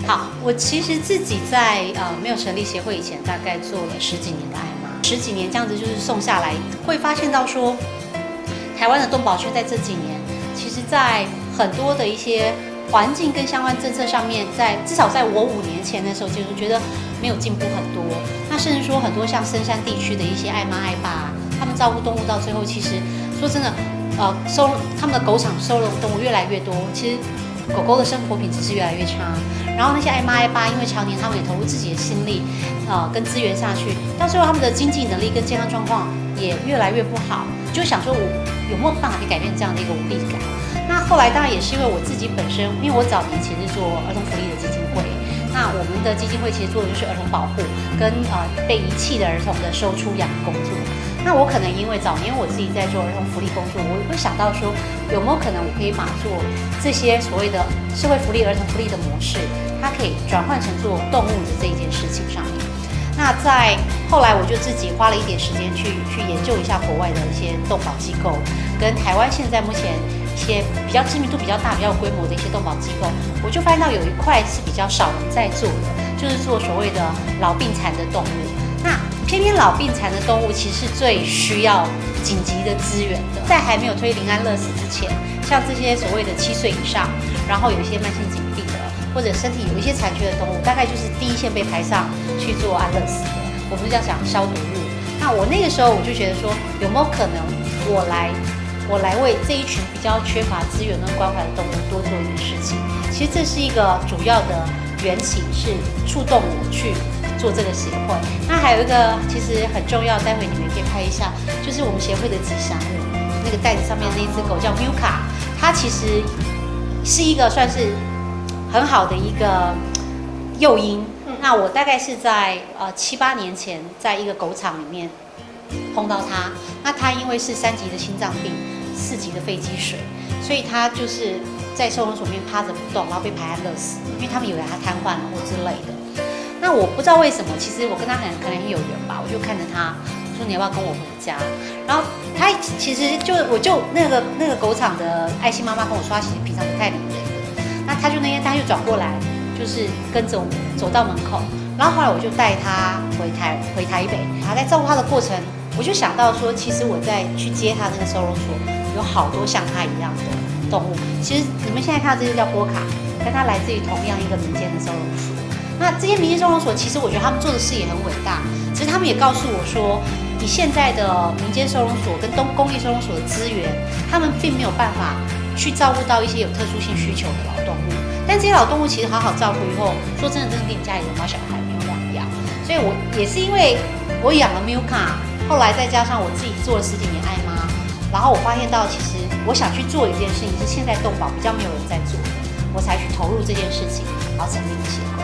好，我其实自己在没有成立协会以前，大概做了10几年的爱妈，10几年这样子就是送下来，会发现到说，台湾的动保圈在这几年，其实在很多的一些环境跟相关政策上面，至少在我5年前的时候，就是觉得没有进步很多。那甚至说很多像深山地区的一些爱妈爱爸，他们照顾动物到最后，其实说真的，他们的狗场收容动物越来越多，其实狗狗的生活品质是越来越差。然后那些爱妈爱爸，因为常年他们也投入自己的心力，跟资源下去，到最后他们的经济能力跟健康状况也越来越不好。就想说，我有没有办法去改变这样的一个无力感？那后来当然也是因为我自己本身，因为我早年其实是做儿童福利的基金会，那我们的基金会其实做的就是儿童保护跟被遗弃的儿童的收出养工作。那我可能因为早年我自己在做儿童福利工作，我会想到说，有没有可能我可以把做这些所谓的社会福利、儿童福利的模式，它可以转换成做动物的这一件事情上面。那在后来，我就自己花了一点时间去研究一下国外的一些动保机构，跟台湾现在目前一些比较知名度比较大、比较有规模的一些动保机构，我就发现到有一块是比较少人在做的，就是做所谓的老病残的动物。那偏偏老病残的动物其实是最需要紧急的资源的，在还没有推临安乐死之前，像这些所谓的7岁以上，然后有一些慢性疾病的，或者身体有一些残缺的动物，大概就是第一线被排上去做安乐死的。我们叫讲消毒日。那我那个时候我就觉得说，有没有可能我来为这一群比较缺乏资源跟关怀的动物多做一点事情？其实这是一个主要的缘起，是触动我去做这个协会。那还有一个其实很重要，待会你们可以拍一下，就是我们协会的吉祥物，那个袋子上面那一只狗叫 Milka， 它其实是一个算是很好的一个诱因。那我大概是在7、8年前，在一个狗场里面碰到它。那它因为是3级的心脏病，4级的肺积水，所以它就是在收容所里面趴着不动，然后被排安乐死，因为他们以为它瘫痪了或之类的。那我不知道为什么，其实我跟他可能很有缘吧，我就看着他，我说你要不要跟我回家？然后他其实我就那个狗场的爱心妈妈跟我说，他其实平常不太理人的。那他就那天他就转过来，就是跟着我走到门口，然后后来我就带他回台北。然后在照顾他的过程，我就想到说，其实我在去接他那个收容所，有好多像他一样的动物。其实你们现在看到这只叫波卡，跟它来自于同样一个民间的收容所。那这些民间收容所，其实我觉得他们做的事也很伟大，只是他们也告诉我说，以现在的民间收容所跟公立收容所的资源，他们并没有办法去照顾到一些有特殊性需求的老动物。但这些老动物其实好好照顾以后，说真的，真的跟你家里的毛小孩没有两样。所以我也是因为我养了 Milka， 后来再加上我自己做了10几年爱妈，然后我发现到其实我想去做一件事情，是现在动保比较没有人在做的，我才去投入这件事情，然后成立协会。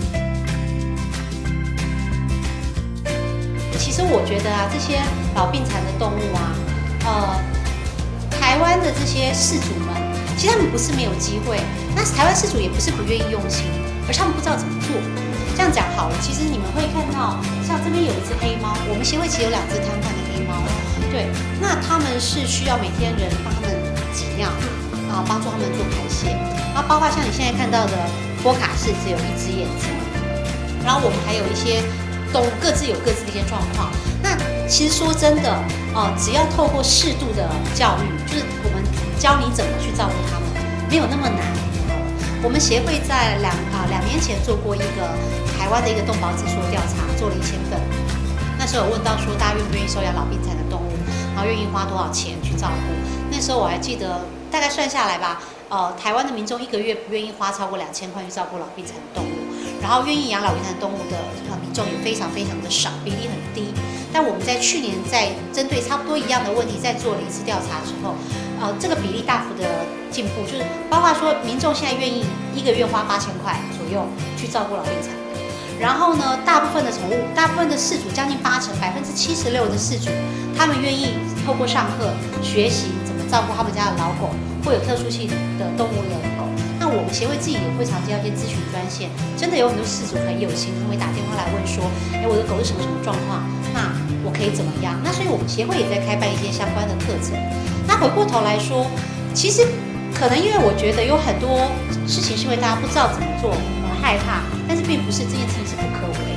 其实我觉得啊，这些老病残的动物啊，台湾的这些饲主们，其实他们不是没有机会，那台湾饲主也不是不愿意用心，而是他们不知道怎么做。这样讲好了，其实你们会看到，像这边有一只黑猫，我们协会其实有2只瘫痪的黑猫，对，那他们是需要每天人帮他们挤尿啊，帮助他们做排泄，然后包括像你现在看到的波卡是只有1只眼睛，然后我们还有一些动物各自有各自的一些状况。那其实说真的，只要透过适度的教育，就是我们教你怎么去照顾他们，没有那么难。我们协会在2年前做过一个台湾的一个动保指数调查，做了1000份。那时候有问到说，大家愿不愿意收养老病残的动物，然后愿意花多少钱去照顾。那时候我还记得，大概算下来吧，台湾的民众1个月不愿意花超过2000块去照顾老病残的动物，然后愿意养老病残动物的民众也非常非常的少，比例很低。但我们在去年在针对差不多一样的问题，再做了一次调查之后，这个比例大幅的进步，就是包括说民众现在愿意1个月花8000块左右去照顾老病残的。然后呢，大部分的宠物，大部分的饲主，将近80%，76%的饲主，他们愿意透过上课学习怎么照顾他们家的老狗或有特殊性的动物的狗。那我们协会自己也会常接到一些咨询专线，真的有很多饲主很有心，他会打电话来问说，我的狗是什么什么状况，那我可以怎么样？那所以我们协会也在开办一些相关的课程。那回过头来说，其实可能因为我觉得有很多事情是因为大家不知道怎么做， 害怕，但是并不是这件事情是不可为。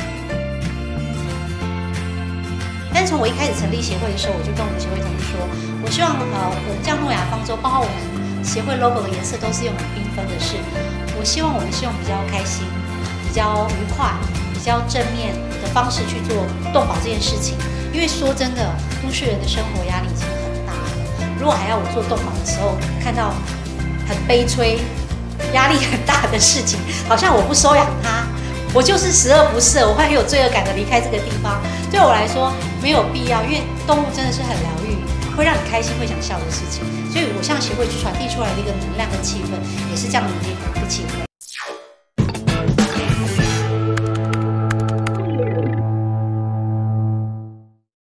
但是从我一开始成立协会的时候，我就跟我们协会同事说，我希望我们这样诺亚方舟，包括我们协会 logo 的颜色都是用很缤纷的是，我希望我们是用比较开心、比较愉快、比较正面的方式去做动保这件事情。因为说真的，都市人的生活压力已经很大了，如果还要我做动保的时候看到很悲催、压力很大的事情，好像我不收养它，我就是十恶不赦，我会很有罪恶感的离开这个地方。对我来说没有必要，因为动物真的是很疗愈，会让你开心、会想笑的事情。所以我向协会去传递出来的一个能量跟气氛，也是这样的一个气氛。